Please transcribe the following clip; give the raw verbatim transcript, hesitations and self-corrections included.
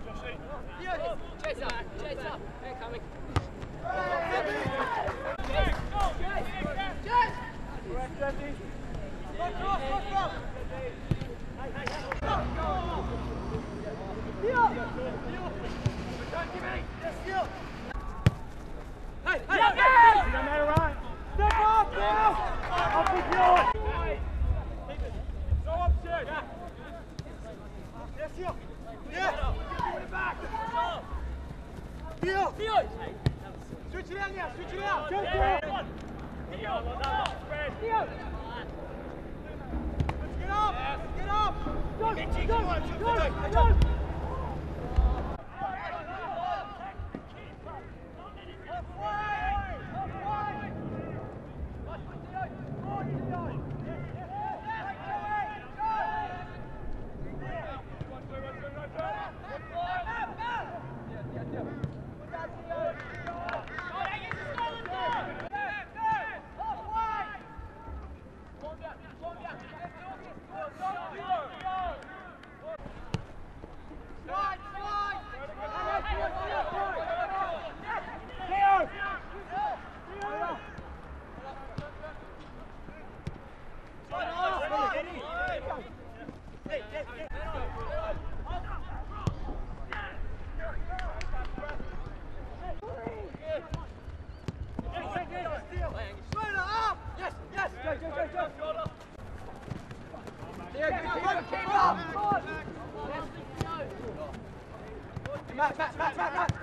Chase up, chase up. They're coming. Hey, hey, hey! Right. Step off now! Up with yours! Go up, Sid! Yes, you! Yeah! Get it back! Theo! Theo! Switch it out now! Switch it out! Just Theo! Theo! Theo! Let's get up! Let's get up! Go! Go! Go! Go! Matt, Matt, Matt, Matt, Matt.